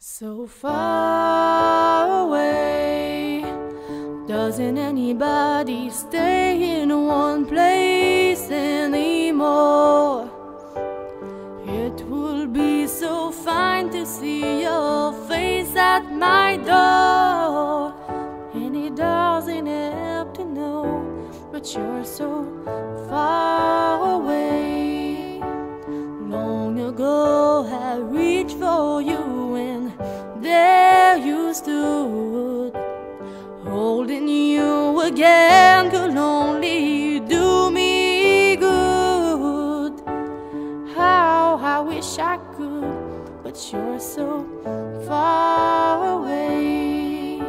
So far away, doesn't anybody stay in one place anymore? It would be so fine to see your face at my door, and it doesn't help to know, but you're so far away. Long ago I reached for you, and there you stood, holding you again could only do me good. How I wish I could, but you're so far away.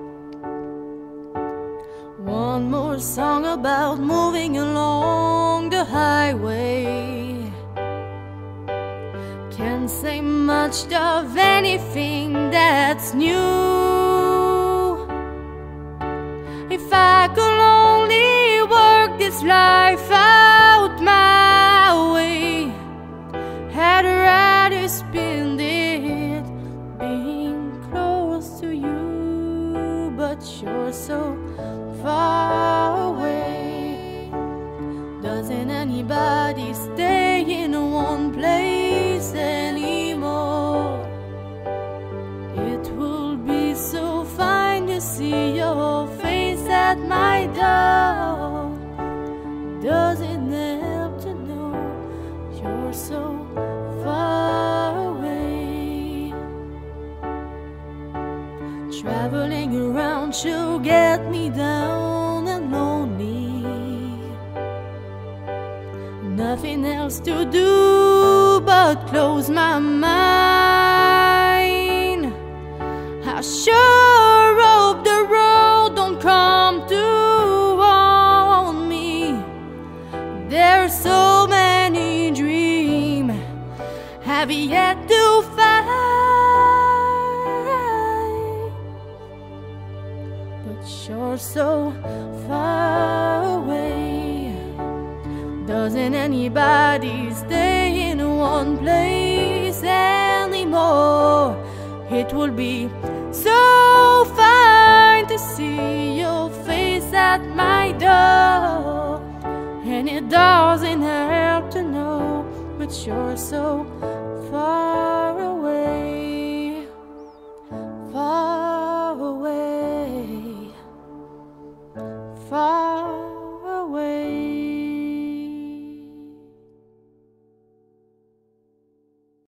One more song about moving along the highway. Can't say much of anything that's new. If I could only work this life out my way, I'd rather spend it being close to you, but you're so far away. Doesn't anybody stay in one place anymore? It will be so fine to see your face at my door. Doesn't help to know you're so far away. Traveling around to get me down and lonely. Nothing else to do but close my mind. I sure hope the road don't come to want me. There's so many dreams I've yet to find, but you're so far away. Doesn't anybody stay in one place anymore? It will be so fine to see your face at my door, and it doesn't help to know, but you're so far